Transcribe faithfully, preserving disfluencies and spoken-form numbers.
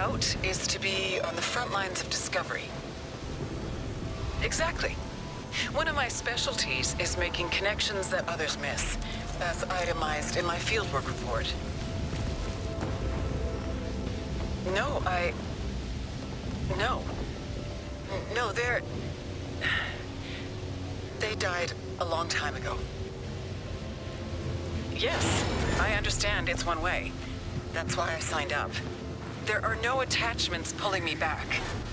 out is to be on the front lines of discovery. Exactly. One of my specialties is making connections that others miss, as itemized in my fieldwork report. No, I... No. No, they're... They died a long time ago. Yes, I understand it's one way. That's why I signed up. There are no attachments pulling me back.